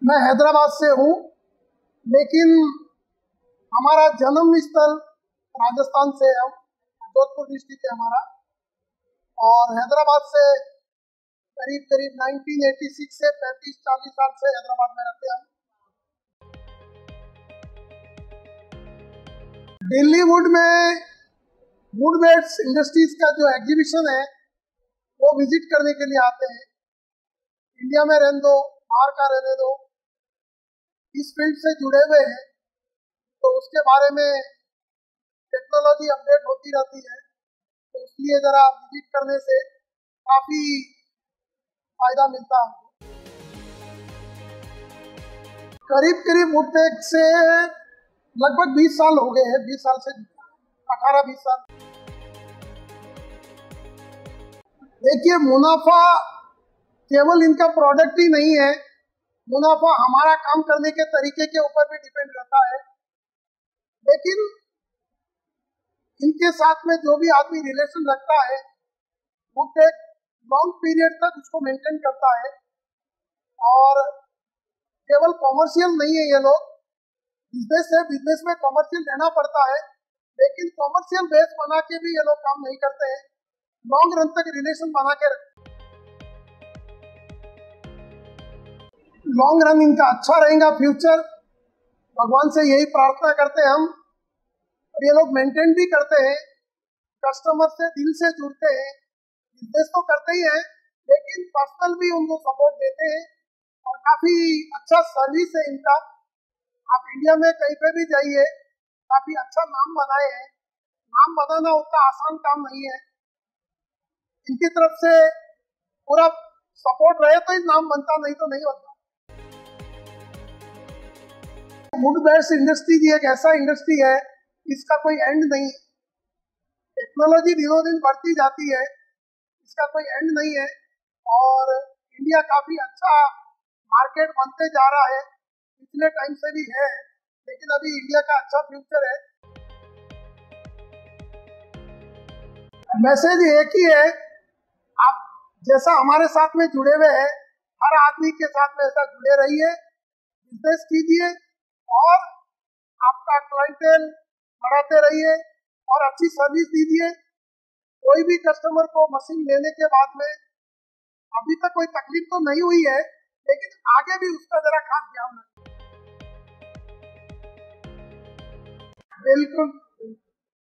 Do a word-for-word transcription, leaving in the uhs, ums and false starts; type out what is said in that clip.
मैं हैदराबाद से हूँ, लेकिन हमारा जन्म स्थल राजस्थान से है। जोधपुर डिस्ट्रिक्ट है हमारा, और हैदराबाद से करीब करीब उन्नीस सौ छियासी से पैंतीस चालीस साल से हैदराबाद में रहते हैं। दिल्ली वुड में वुड बेड्स इंडस्ट्रीज का जो एग्जीबिशन है वो विजिट करने के लिए आते हैं। इंडिया में रहने दो, बाहर का रहने दो, इस फील्ड से जुड़े हुए हैं तो उसके बारे में टेक्नोलॉजी अपडेट होती रहती है, तो इसलिए जरा विजिट करने से काफी फायदा मिलता है हमको। करीब करीब वुडटेक से लगभग बीस साल हो गए हैं, बीस साल से अठारह बीस साल। देखिए, मुनाफा केवल इनका प्रोडक्ट ही नहीं है, मुनाफा हमारा काम करने के तरीके के ऊपर भी डिपेंड रहता है। लेकिन इनके साथ में जो भी आदमी रिलेशन रखता है वो एक लॉन्ग पीरियड तक उसको मेंटेन करता है। और केवल कॉमर्शियल नहीं है, ये लोग बिजनेस है, बिजनेस में कॉमर्शियल रहना पड़ता है, लेकिन कॉमर्शियल बेस बना के भी ये लोग काम नहीं करते हैं, लॉन्ग रन तक रिलेशन बना के रखते। लॉन्ग रन इनका अच्छा रहेगा, फ्यूचर भगवान से यही प्रार्थना करते हैं हम। और ये लोग मेंटेन भी करते हैं, कस्टमर से दिल से जुड़ते हैं, बिजनेस तो करते ही हैं लेकिन पर्सनल भी उनको सपोर्ट देते हैं, और काफी अच्छा सर्विस है इनका। आप इंडिया में कहीं पे भी जाइए, काफी अच्छा नाम बनाए हैं। नाम बनाना उतना आसान काम नहीं है, इनकी तरफ से पूरा सपोर्ट रहे तो ही नाम बनता, नहीं तो नहीं बनता। वुड बेड्स इंडस्ट्री भी एक ऐसा इंडस्ट्री है, इसका कोई एंड नहीं। टेक्नोलॉजी दिनों दिन बढ़ती जाती है, इसका कोई एंड नहीं है, और इंडिया काफी अच्छा मार्केट बनते जा रहा है, पिछले टाइम से भी है, लेकिन अभी इंडिया का अच्छा फ्यूचर है। मैसेज एक ही है, आप जैसा हमारे साथ में जुड़े हुए हैं, हर आदमी के साथ में ऐसा जुड़े रहिए, बिजनेस कीजिए और आपका क्लाइंटेल बढ़ाते रहिए और अच्छी सर्विस दीजिए। कोई भी कस्टमर को मशीन लेने के बाद में अभी तक कोई तकलीफ तो नहीं हुई है, लेकिन आगे भी उसका जरा खास ध्यान रखें। बिल्कुल।